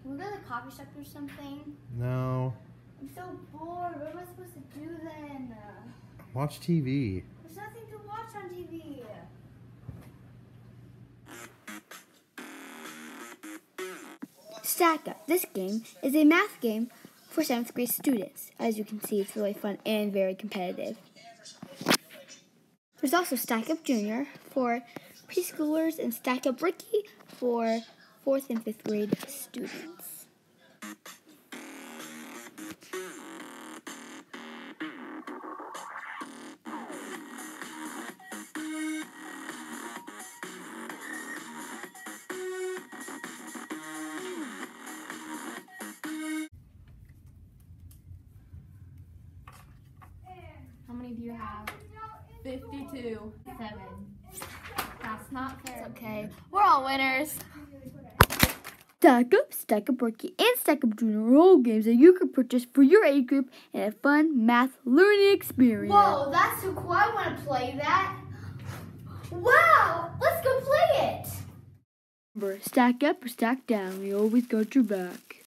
Can we go to the coffee shop or something? No. I'm so bored. What am I supposed to do then? Watch TV. There's nothing to watch on TV. Stack Up. This game is a math game for 7th grade students. As you can see, it's really fun and very competitive. There's also Stack Up Junior for preschoolers and Stack Up Ricky for 4th and 5th grade students. How many do you have? 52. 7. That's not fair. It's okay. We're all winners. Stack Up Ricky, and Stack Up Junior are all games that you can purchase for your age group and a fun math learning experience. Whoa, that's so cool. I want to play that. Wow, let's go play it. Remember, stack up or stack down. We always got your back.